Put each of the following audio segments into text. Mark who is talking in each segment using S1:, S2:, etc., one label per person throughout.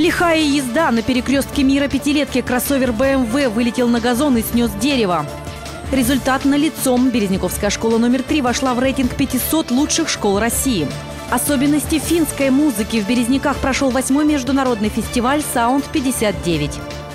S1: Лихая езда. На перекрестке Мира пятилетки кроссовер BMW вылетел на газон и снес дерево. Результат налицо. Березняковская школа номер 3 вошла в рейтинг 500 лучших школ России. Особенности финской музыки. В Березняках прошел 8-й международный фестиваль «Саунд 59».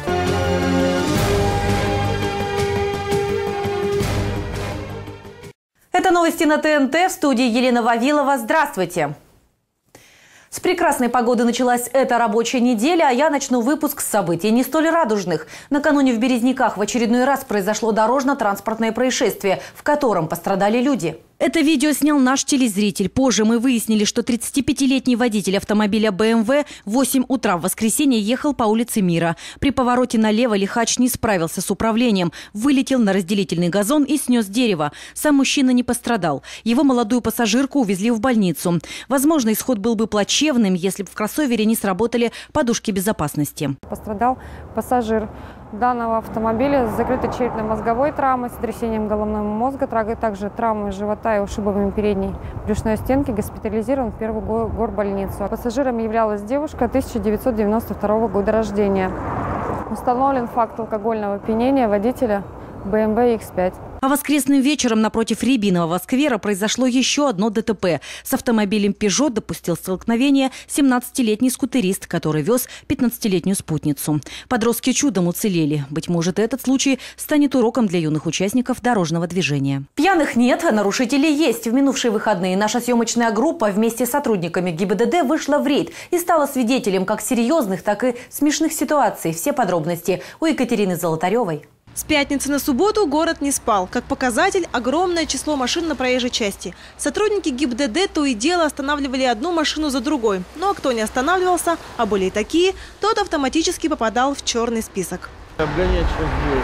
S1: Это новости на ТНТ. В студии Елена Вавилова. Здравствуйте. С прекрасной погоды началась эта рабочая неделя, а я начну выпуск с событий не столь радужных. Накануне в Березняках в очередной раз произошло дорожно-транспортное происшествие, в котором пострадали люди. Это видео снял наш телезритель. Позже мы выяснили, что 35-летний водитель автомобиля BMW в 8 утра в воскресенье ехал по улице Мира. При повороте налево лихач не справился с управлением, вылетел на разделительный газон и снес дерево. Сам мужчина не пострадал. Его молодую пассажирку увезли в больницу. Возможно, исход был бы плачевным, если бы в кроссовере не сработали подушки безопасности.
S2: Пострадал пассажир данного автомобиля с закрытой черепно-мозговой травмой, сотрясением головного мозга, также травмой живота и ушибами передней брюшной стенки, госпитализирован в первую горбольницу. Пассажиром являлась девушка 1992 года рождения. Установлен факт алкогольного опьянения водителя BMW X5.
S1: А воскресным вечером напротив Рябинового сквера произошло еще одно ДТП. С автомобилем Peugeot допустил столкновение 17-летний скутерист, который вез 15-летнюю спутницу. Подростки чудом уцелели. Быть может, этот случай станет уроком для юных участников дорожного движения. Пьяных нет, а нарушителей есть. В минувшие выходные наша съемочная группа вместе с сотрудниками ГИБДД вышла в рейд и стала свидетелем как серьезных, так и смешных ситуаций. Все подробности у Екатерины Золотаревой.
S3: С пятницы на субботу город не спал. Как показатель – огромное число машин на проезжей части. Сотрудники ГИБДД то и дело останавливали одну машину за другой. Ну а кто не останавливался, а были и такие, тот автоматически попадал в черный список.
S4: Обгонять сейчас будет.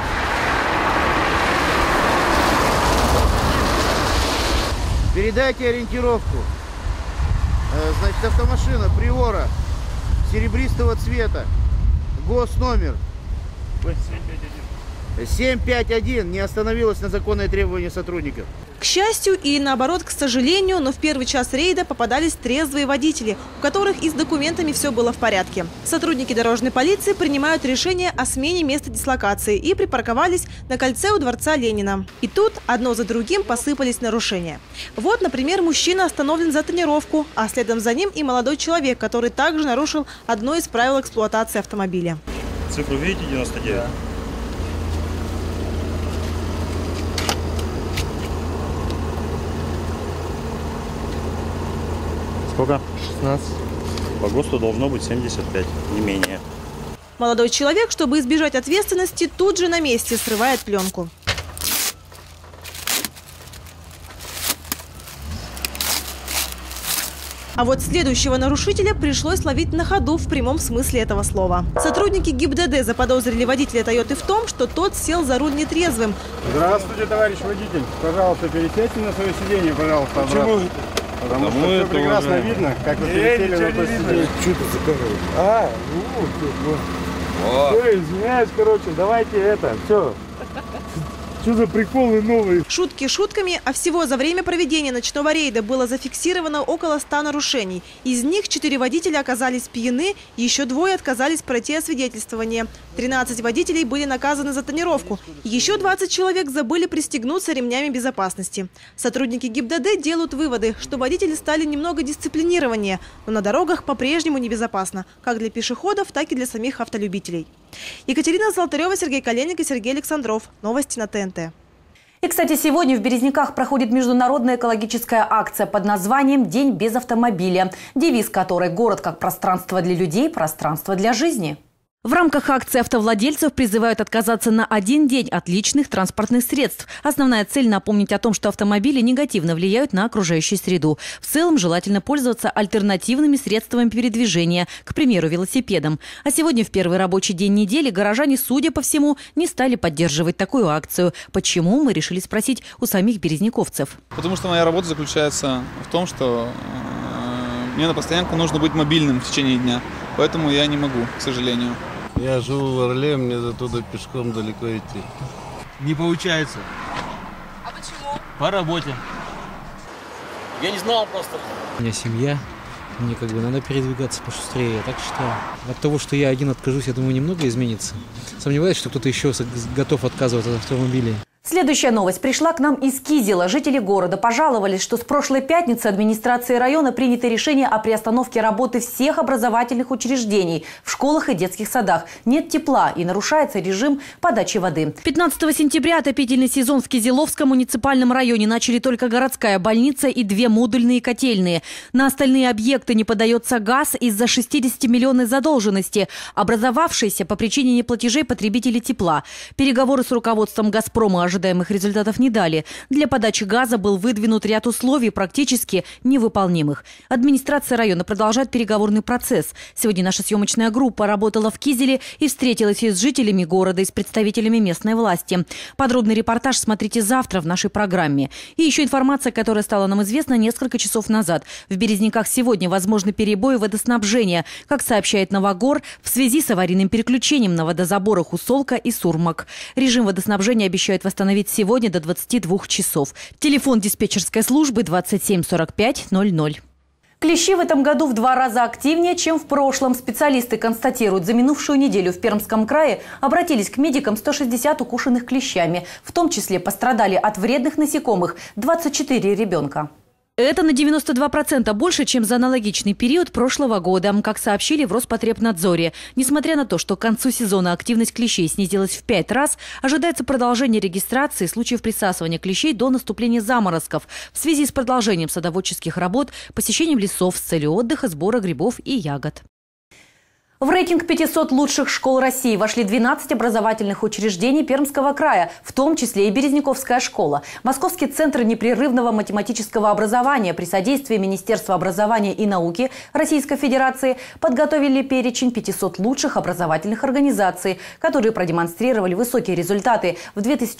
S4: Передайте ориентировку. Значит, автомашина Приора серебристого цвета. Госномер 751 не остановилась на законные требования сотрудников.
S3: К счастью или наоборот, к сожалению, но в первый час рейда попадались трезвые водители, у которых и с документами все было в порядке. Сотрудники дорожной полиции принимают решение о смене места дислокации и припарковались на кольце у дворца Ленина. И тут одно за другим посыпались нарушения. Вот, например, мужчина остановлен за тонировку, а следом за ним и молодой человек, который также нарушил одно из правил эксплуатации автомобиля.
S5: Цифру видите, 99? Да. Сколько? 16. По ГОСТу должно быть 75, не менее.
S3: Молодой человек, чтобы избежать ответственности, тут же на месте срывает пленку. А вот следующего нарушителя пришлось ловить на ходу в прямом смысле этого слова. Сотрудники ГИБДД заподозрили водителя «Тойоты» в том, что тот сел за руль нетрезвым.
S6: Здравствуйте, товарищ водитель. Пожалуйста, пересядьте на свое сиденье, пожалуйста.
S4: Почему?
S6: Потому что все прекрасно видно, как вы пересели на то сиденье.
S4: Что ты за корова?
S6: Все, извиняюсь, короче, давайте это, все. Что за приколы новые?
S3: Шутки шутками, а всего за время проведения ночного рейда было зафиксировано около 100 нарушений. Из них 4 водителя оказались пьяны, еще 2 отказались пройти освидетельствование. 13 водителей были наказаны за тонировку. Еще 20 человек забыли пристегнуться ремнями безопасности. Сотрудники ГИБДД делают выводы, что водители стали немного дисциплинированнее, но на дорогах по-прежнему небезопасно, как для пешеходов, так и для самих автолюбителей. Екатерина Золотарева, Сергей Коленник и Сергей Александров. Новости на ТНТ.
S1: И, кстати, сегодня в Березняках проходит международная экологическая акция под названием «День без автомобиля», девиз которой «Город как пространство для людей, пространство для жизни». В рамках акции автовладельцев призывают отказаться на один день от личных транспортных средств. Основная цель – напомнить о том, что автомобили негативно влияют на окружающую среду. В целом желательно пользоваться альтернативными средствами передвижения, к примеру, велосипедом. А сегодня, в первый рабочий день недели, горожане, судя по всему, не стали поддерживать такую акцию. Почему, мы решили спросить у самих березняковцев.
S7: Потому что моя работа заключается в том, что мне на постоянку нужно быть мобильным в течение дня. Поэтому я не могу, к сожалению.
S8: Я живу в Орле, мне до туда пешком далеко идти.
S9: Не получается.
S10: А почему?
S9: По работе.
S10: Я не знал просто.
S9: У меня семья,
S10: Мне надо передвигаться пошустрее, я так считаю. От того, что я один откажусь, я думаю, немного изменится. Сомневаюсь, что кто-то еще готов отказываться от автомобилей.
S1: Следующая новость пришла к нам из Кизела. Жители города пожаловались, что с прошлой пятницы администрацией района принято решение о приостановке работы всех образовательных учреждений в школах и детских садах. Нет тепла и нарушается режим подачи воды. 15 сентября отопительный сезон в Кизеловском муниципальном районе начали только городская больница и 2 модульные котельные. На остальные объекты не подается газ из-за 60-миллионной задолженности, образовавшейся по причине неплатежей потребителей тепла. Переговоры с руководством «Газпрома» ожидаемых результатов не дали. Для подачи газа был выдвинут ряд условий, практически невыполнимых. Администрация района продолжает переговорный процесс. Сегодня наша съемочная группа работала в Кизеле и встретилась и с жителями города, и с представителями местной власти. Подробный репортаж смотрите завтра в нашей программе. И еще информация, которая стала нам известна несколько часов назад. В Березниках сегодня возможны перебои водоснабжения. Как сообщает Новогор, в связи с аварийным переключением на водозаборах Усолка и Сурмак. Режим водоснабжения обещают восстановить сегодня до 22 часов. Телефон диспетчерской службы 27 45 00. Клещи в этом году в 2 раза активнее, чем в прошлом. Специалисты констатируют, за минувшую неделю в Пермском крае обратились к медикам 160 укушенных клещами. В том числе пострадали от вредных насекомых 24 ребенка. Это на 92% больше, чем за аналогичный период прошлого года, как сообщили в Роспотребнадзоре. Несмотря на то, что к концу сезона активность клещей снизилась в 5 раз, ожидается продолжение регистрации случаев присасывания клещей до наступления заморозков в связи с продолжением садоводческих работ, посещением лесов с целью отдыха, сбора грибов и ягод. В рейтинг 500 лучших школ России вошли 12 образовательных учреждений Пермского края, в том числе и Березниковская школа. Московский центр непрерывного математического образования при содействии Министерства образования и науки Российской Федерации подготовили перечень 500 лучших образовательных организаций, которые продемонстрировали высокие результаты в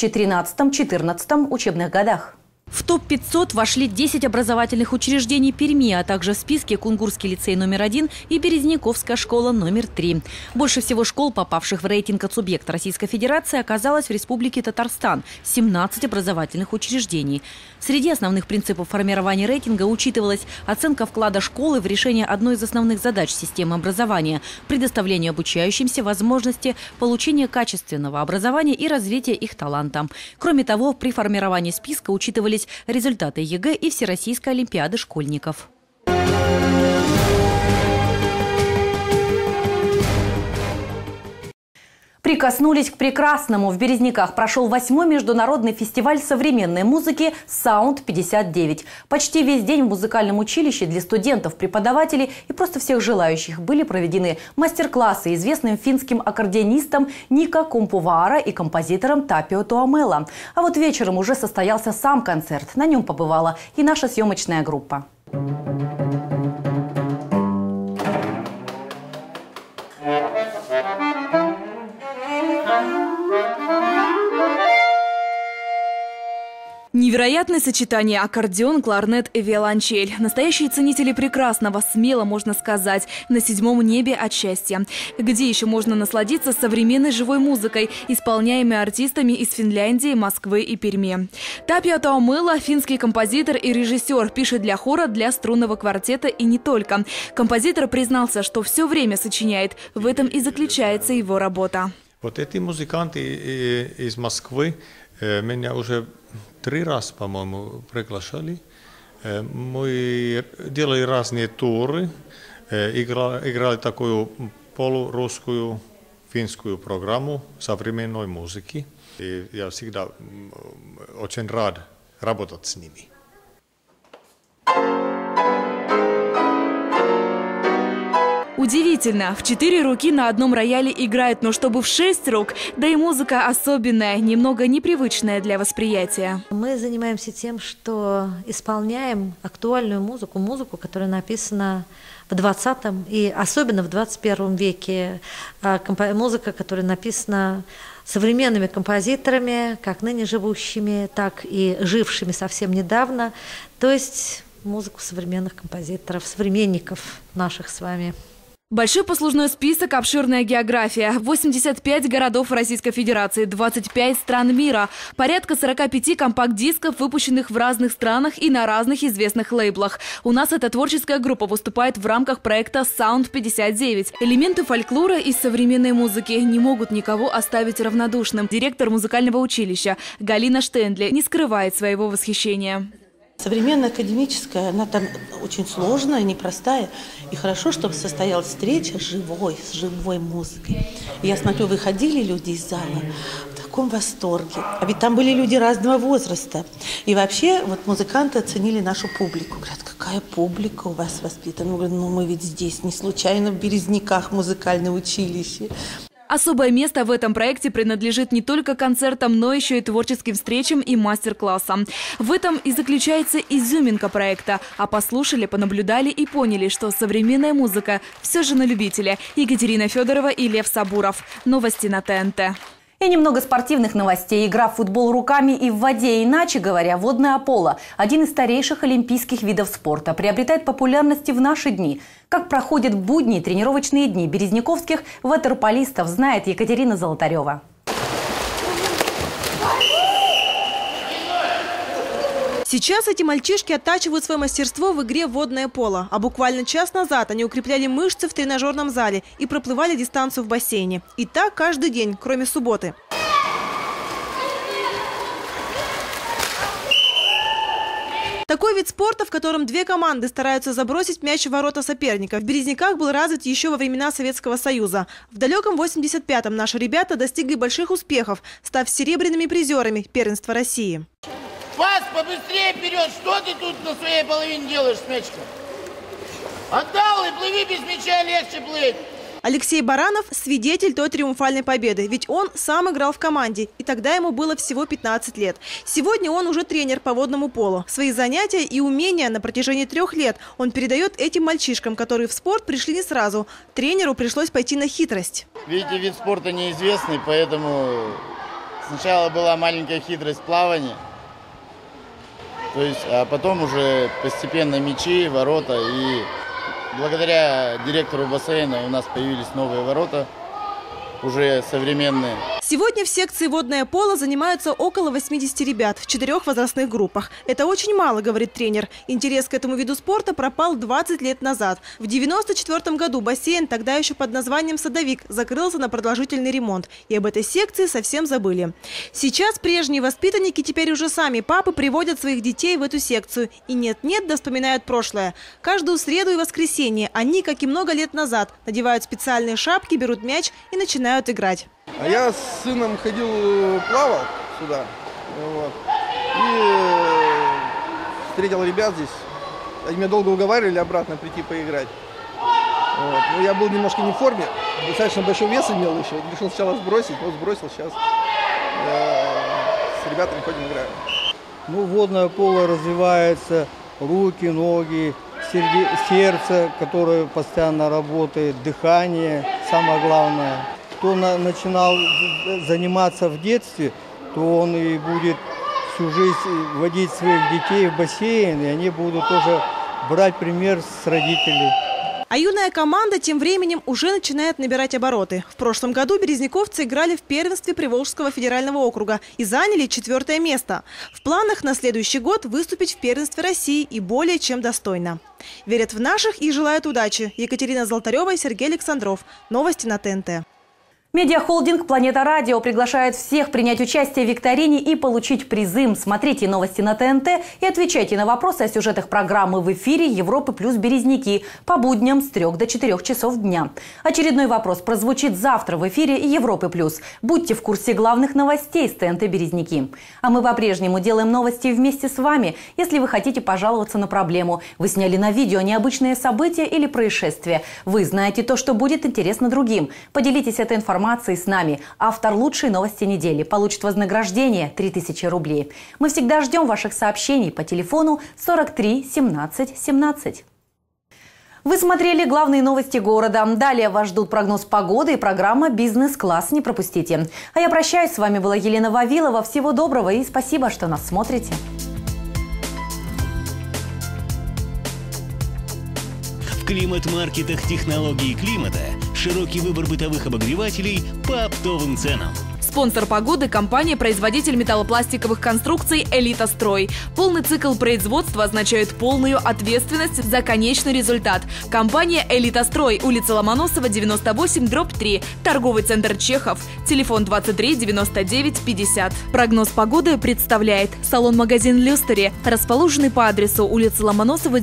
S1: 2013-2014 учебных годах. В топ-500 вошли 10 образовательных учреждений Перми, а также в списке Кунгурский лицей номер 1 и Березниковская школа номер 3. Больше всего школ, попавших в рейтинг от субъекта Российской Федерации, оказалось в Республике Татарстан – 17 образовательных учреждений. Среди основных принципов формирования рейтинга учитывалась оценка вклада школы в решение одной из основных задач системы образования – предоставление обучающимся возможности получения качественного образования и развития их таланта. Кроме того, при формировании списка учитывались результаты ЕГЭ и Всероссийской олимпиады школьников. Прикоснулись к прекрасному. В Березниках прошел 8-й международный фестиваль современной музыки «Саунд-59». Почти весь день в музыкальном училище для студентов, преподавателей и просто всех желающих были проведены мастер-классы известным финским аккордеонистом Ника Кумпуваара и композитором Тапио Туомела. А вот вечером уже состоялся сам концерт. На нем побывала и наша съемочная группа.
S11: Невероятное сочетание аккордеон, кларнет и виолончель. Настоящие ценители прекрасного, смело можно сказать, на 7-м небе от счастья. Где еще можно насладиться современной живой музыкой, исполняемой артистами из Финляндии, Москвы и Перми. Тапио Туомела – финский композитор и режиссер, пишет для хора, для струнного квартета и не только. Композитор признался, что все время сочиняет. В этом и заключается его работа.
S12: Вот эти музыканты из Москвы меня уже 3 раза, по-моему, приглашали. Мы делали разные туры, играли такую полурусскую финскую программу современной музыки. И я всегда очень рад работать с ними.
S11: Удивительно, в 4 руки на одном рояле играют, но чтобы в 6 рук, да и музыка особенная, немного непривычная для восприятия.
S13: Мы занимаемся тем, что исполняем актуальную музыку, музыку, которая написана в 20-м и особенно в 21 веке, музыка, которая написана современными композиторами, как ныне живущими, так и жившими совсем недавно, то есть музыку современных композиторов, современников наших с вами.
S11: Большой послужной список, обширная география, 85 городов Российской Федерации, 25 стран мира, порядка 45 компакт-дисков, выпущенных в разных странах и на разных известных лейблах. У нас эта творческая группа выступает в рамках проекта Sound 59. Элементы фольклора и современной музыки не могут никого оставить равнодушным. Директор музыкального училища Галина Штендли не скрывает своего восхищения.
S14: Современная академическая, она там очень сложная, непростая. И хорошо, чтобы состоялась встреча с живой музыкой. И я смотрю, выходили люди из зала в таком восторге. А ведь там были люди разного возраста. И вообще вот музыканты оценили нашу публику. Говорят, какая публика у вас воспитана? Я говорю, мы ведь здесь не случайно в Березниках музыкальное училище.
S11: Особое место в этом проекте принадлежит не только концертам, но еще и творческим встречам и мастер-классам. В этом и заключается изюминка проекта. А послушали, понаблюдали и поняли, что современная музыка все же на любителя. Екатерина Федорова и Лев Сабуров. Новости на ТНТ.
S1: И немного спортивных новостей. Игра в футбол руками и в воде, иначе говоря, водное поло. Один из старейших олимпийских видов спорта. Приобретает популярность в наши дни. Как проходят будни и тренировочные дни березниковских ватерполистов, знает Екатерина Золотарева.
S3: Сейчас эти мальчишки оттачивают свое мастерство в игре в водное поло. А буквально час назад они укрепляли мышцы в тренажерном зале и проплывали дистанцию в бассейне. И так каждый день, кроме субботы. Такой вид спорта, в котором две команды стараются забросить мяч в ворота соперника, в Березниках был развит еще во времена Советского Союза. В далеком 85-м наши ребята достигли больших успехов, став серебряными призерами первенства России.
S4: Пас побыстрее вперед! Что ты тут на своей половине делаешь с мячиком? Отдал и плыви, без мяча легче плыть.
S3: Алексей Баранов – свидетель той триумфальной победы, ведь он сам играл в команде, и тогда ему было всего 15 лет. Сегодня он уже тренер по водному полу. Свои занятия и умения на протяжении 3 лет он передает этим мальчишкам, которые в спорт пришли не сразу. Тренеру пришлось пойти на хитрость.
S4: Видите, вид спорта неизвестный, поэтому сначала была маленькая хитрость плавания. То есть, а потом уже постепенно мячи, ворота, и благодаря директору бассейна у нас появились новые ворота, уже современные.
S3: Сегодня в секции «Водное поло» занимаются около 80 ребят в 4 возрастных группах. Это очень мало, говорит тренер. Интерес к этому виду спорта пропал 20 лет назад. В 1994 году бассейн, тогда еще под названием «Садовик», закрылся на продолжительный ремонт. И об этой секции совсем забыли. Сейчас прежние воспитанники, теперь уже сами папы, приводят своих детей в эту секцию. И нет-нет, да вспоминают прошлое. Каждую среду и воскресенье они, как и много лет назад, надевают специальные шапки, берут мяч и начинают играть.
S15: А я с сыном ходил, плавал сюда, вот, и встретил ребят здесь. Они меня долго уговаривали обратно прийти поиграть. Вот. Но я был немножко не в форме, достаточно большой вес имел еще. Решил сначала сбросить, вот сбросил, сейчас с ребятами ходим играем.
S16: Ну, водное поло развивается, руки, ноги, сердце, которое постоянно работает, дыхание, самое главное. Кто начинал заниматься в детстве, то он и будет всю жизнь водить своих детей в бассейн, и они будут тоже брать пример с родителей.
S3: А юная команда тем временем уже начинает набирать обороты. В прошлом году березниковцы играли в первенстве Приволжского федерального округа и заняли 4-е место. В планах на следующий год выступить в первенстве России и более чем достойно. Верят в наших и желают удачи. Екатерина Золотарева и Сергей Александров. Новости на ТНТ.
S1: Медиахолдинг «Планета Радио» приглашает всех принять участие в викторине и получить призы. Смотрите новости на ТНТ и отвечайте на вопросы о сюжетах программы в эфире «Европы плюс Березники» по будням с 3 до 4 часов дня. Очередной вопрос прозвучит завтра в эфире «Европы плюс». Будьте в курсе главных новостей с ТНТ «Березники». А мы по-прежнему делаем новости вместе с вами. Если вы хотите пожаловаться на проблему, вы сняли на видео необычное событие или происшествие, вы знаете то, что будет интересно другим, поделитесь этой информацией с нами. Автор лучшей новости недели получит вознаграждение 3000 рублей. Мы всегда ждем ваших сообщений по телефону 43 17 17. Вы смотрели главные новости города. Далее вас ждут прогноз погоды и программа «Бизнес-класс». Не пропустите. А я прощаюсь. С вами была Елена Вавилова. Всего доброго и спасибо, что нас смотрите.
S17: В В климат-маркетах технологии климата широкий выбор бытовых обогревателей по оптовым ценам.
S11: Спонсор погоды – компания-производитель металлопластиковых конструкций «Элита Строй». Полный цикл производства означает полную ответственность за конечный результат. Компания «Элита Строй», улица Ломоносова, 98/3, торговый центр Чехов, телефон 23 99 50. Прогноз погоды представляет салон-магазин «Люстери», расположенный по адресу улица Ломоносова,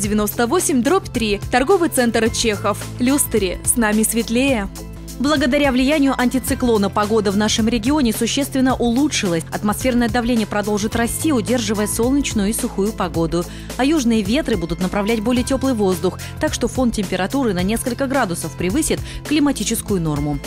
S11: 98/3, торговый центр Чехов. «Люстери» – с нами светлее.
S1: Благодаря влиянию антициклона погода в нашем регионе существенно улучшилась. Атмосферное давление продолжит расти, удерживая солнечную и сухую погоду. А южные ветры будут направлять более теплый воздух, так что фон температуры на несколько градусов превысит климатическую норму.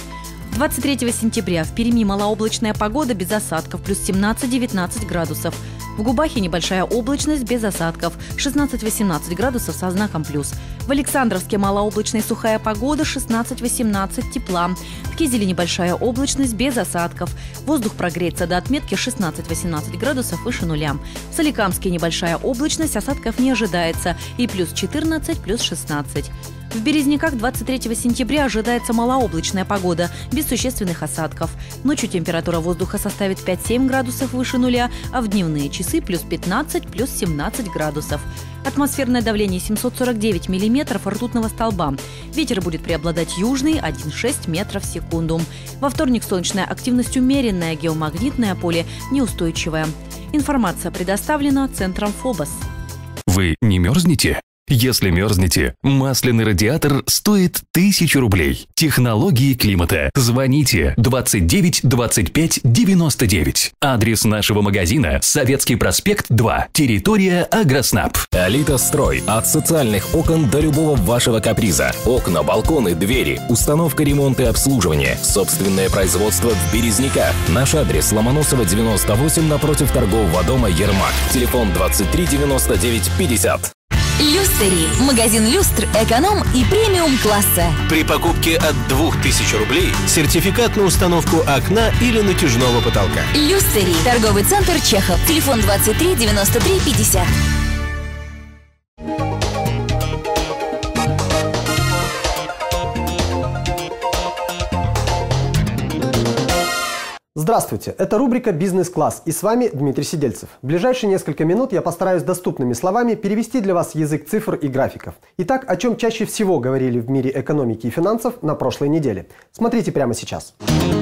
S1: 23 сентября в Перми малооблачная погода без осадков, плюс 17-19 градусов. В Губахе небольшая облачность без осадков, 16-18 градусов со знаком плюс. В Александровске малооблачная сухая погода, 16-18 тепла. В Кизеле небольшая облачность без осадков. Воздух прогреется до отметки 16-18 градусов выше нуля. В Соликамске небольшая облачность, осадков не ожидается, и плюс 14, плюс 16. В Березниках 23 сентября ожидается малооблачная погода, без существенных осадков. Ночью температура воздуха составит 5-7 градусов выше нуля, а в дневные часы плюс 15, плюс 17 градусов. Атмосферное давление 749 миллиметров ртутного столба. Ветер будет преобладать южный 1,6 метров в секунду. Во вторник солнечная активность умеренная, геомагнитное поле неустойчивое. Информация предоставлена Центром ФОБОС.
S18: Вы не мерзнете? Если мерзнете, масляный радиатор стоит 1000 рублей. Технологии климата. Звоните 29 25 99. Адрес нашего магазина – Советский проспект 2. Территория Агроснаб.
S19: «Элита Строй». От социальных окон до любого вашего каприза. Окна, балконы, двери, установка, ремонт и обслуживание. Собственное производство в Березниках. Наш адрес – Ломоносова, 98, напротив торгового дома «Ермак». Телефон 23 99 50.
S20: «Люстери» – магазин люстр, эконом и премиум класса.
S17: При покупке от 2000 рублей сертификат на установку окна или натяжного потолка.
S20: «Люстери», торговый центр Чехов, телефон 23 93 50.
S21: Здравствуйте, это рубрика «Бизнес-класс» и с вами Дмитрий Сидельцев. В ближайшие несколько минут я постараюсь доступными словами перевести для вас язык цифр и графиков. Итак, о чем чаще всего говорили в мире экономики и финансов на прошлой неделе. Смотрите прямо сейчас.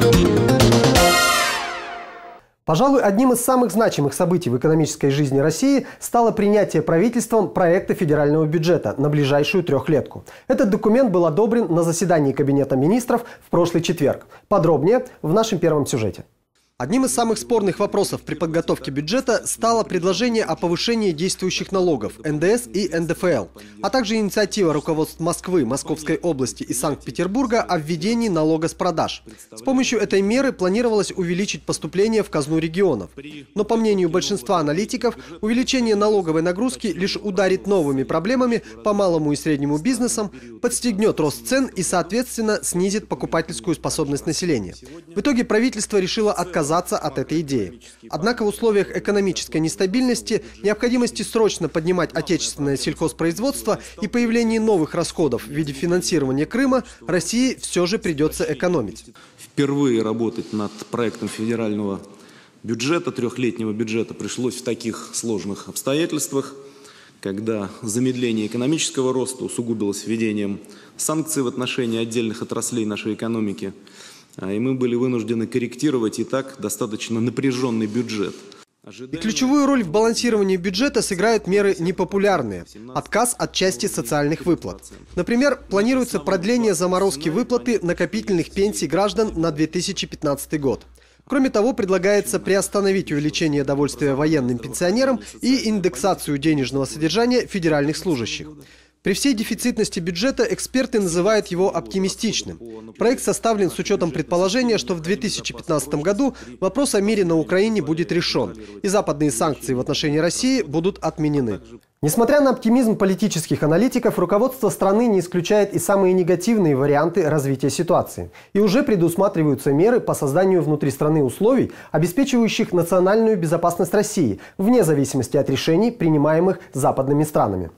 S21: Пожалуй, одним из самых значимых событий в экономической жизни России стало принятие правительством проекта федерального бюджета на ближайшую трехлетку. Этот документ был одобрен на заседании Кабинета министров в прошлый четверг. Подробнее в нашем первом сюжете. Одним из самых спорных вопросов при подготовке бюджета стало предложение о повышении действующих налогов НДС и НДФЛ, а также инициатива руководств Москвы, Московской области и Санкт-Петербурга о введении налога с продаж. С помощью этой меры планировалось увеличить поступления в казну регионов. Но, по мнению большинства аналитиков, увеличение налоговой нагрузки лишь ударит новыми проблемами по малому и среднему бизнесам, подстегнет рост цен и, соответственно, снизит покупательскую способность населения. В итоге правительство решило отказаться от этой идеи. Однако в условиях экономической нестабильности, необходимости срочно поднимать отечественное сельхозпроизводство и появления новых расходов в виде финансирования Крыма, России все же придется экономить.
S22: Впервые работать над проектом федерального бюджета, трехлетнего бюджета, пришлось в таких сложных обстоятельствах, когда замедление экономического роста усугубилось введением санкций в отношении отдельных отраслей нашей экономики. И мы были вынуждены корректировать и так достаточно напряженный бюджет.
S21: И ключевую роль в балансировании бюджета сыграют меры непопулярные. Отказ от части социальных выплат. Например, планируется продление заморозки выплаты накопительных пенсий граждан на 2015 год. Кроме того, предлагается приостановить увеличение довольствия военным пенсионерам и индексацию денежного содержания федеральных служащих. При всей дефицитности бюджета эксперты называют его оптимистичным. Проект составлен с учетом предположения, что в 2015 году вопрос о мире на Украине будет решен, и западные санкции в отношении России будут отменены. Несмотря на оптимизм политических аналитиков, руководство страны не исключает и самые негативные варианты развития ситуации. И уже предусматриваются меры по созданию внутри страны условий, обеспечивающих национальную безопасность России, вне зависимости от решений, принимаемых западными странами.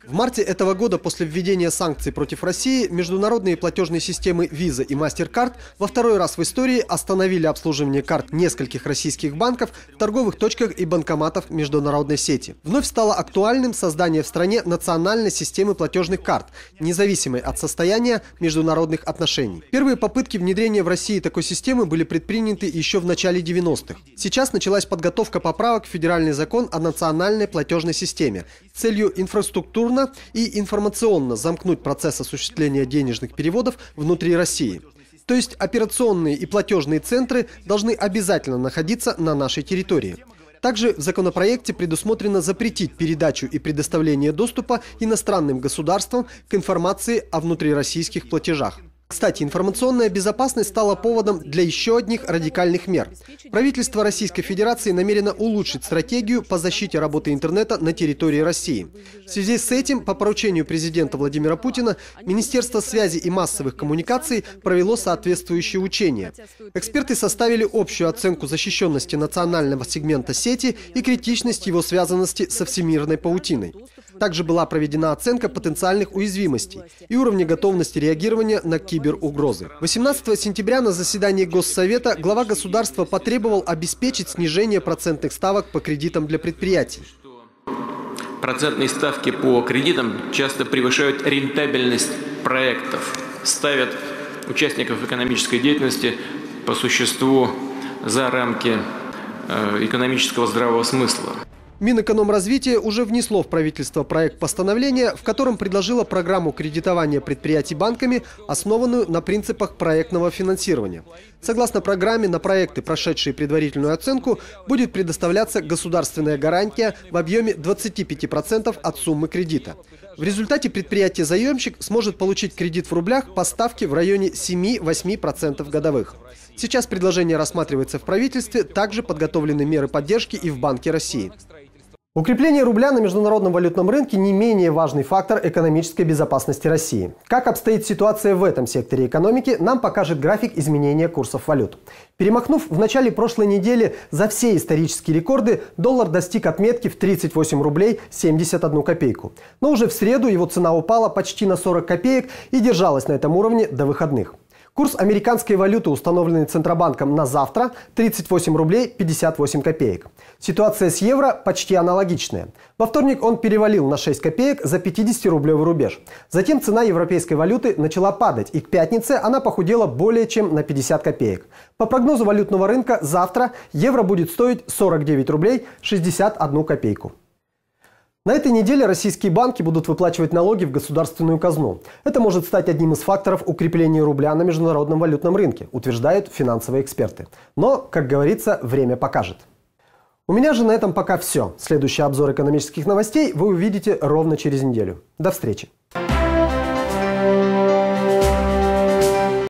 S21: В марте этого года после введения санкций против России международные платежные системы Visa и MasterCard во второй раз в истории остановили обслуживание карт нескольких российских банков в торговых точках и банкоматах международной сети. Вновь стало актуальным создание в стране национальной системы платежных карт, независимой от состояния международных отношений. Первые попытки внедрения в России такой системы были предприняты еще в начале 90-х. Сейчас началась подготовка поправок в федеральный закон о национальной платежной системе с целью инфраструктурно и информационно замкнуть процесс осуществления денежных переводов внутри России. То есть операционные и платежные центры должны обязательно находиться на нашей территории. Также в законопроекте предусмотрено запретить передачу и предоставление доступа иностранным государствам к информации о внутрироссийских платежах. Кстати, информационная безопасность стала поводом для еще одних радикальных мер. Правительство Российской Федерации намерено улучшить стратегию по защите работы интернета на территории России. В связи с этим, по поручению президента Владимира Путина, Министерство связи и массовых коммуникаций провело соответствующие учения. Эксперты составили общую оценку защищенности национального сегмента сети и критичность его связанности со всемирной паутиной. Также была проведена оценка потенциальных уязвимостей и уровня готовности реагирования на киберугрозы. 18 сентября на заседании Госсовета глава государства потребовал обеспечить снижение процентных ставок по кредитам для предприятий.
S2: Процентные ставки по кредитам часто превышают рентабельность проектов, ставят участников экономической деятельности по существу за рамки экономического здравого смысла.
S21: Минэкономразвитие уже внесло в правительство проект постановления, в котором предложило программу кредитования предприятий банками, основанную на принципах проектного финансирования. Согласно программе, на проекты, прошедшие предварительную оценку, будет предоставляться государственная гарантия в объеме 25% от суммы кредита. В результате предприятие-заемщик сможет получить кредит в рублях по ставке в районе 7-8% годовых. Сейчас предложение рассматривается в правительстве, также подготовлены меры поддержки и в Банке России. Укрепление рубля на международном валютном рынке не менее важный фактор экономической безопасности России. Как обстоит ситуация в этом секторе экономики, нам покажет график изменения курсов валют. Перемахнув в начале прошлой недели за все исторические рекорды, доллар достиг отметки в 38 рублей 71 копейку. Но уже в среду его цена упала почти на 40 копеек и держалась на этом уровне до выходных. Курс американской валюты, установленный Центробанком на завтра, 38 рублей 58 копеек. Ситуация с евро почти аналогичная. Во вторник он перевалил на 6 копеек за 50-рублевый рубеж. Затем цена европейской валюты начала падать, и к пятнице она похудела более чем на 50 копеек. По прогнозу валютного рынка, завтра евро будет стоить 49 рублей 61 копейку. На этой неделе российские банки будут выплачивать налоги в государственную казну. Это может стать одним из факторов укрепления рубля на международном валютном рынке, утверждают финансовые эксперты. Но, как говорится, время покажет. У меня же на этом пока все. Следующий обзор экономических новостей вы увидите ровно через неделю. До встречи!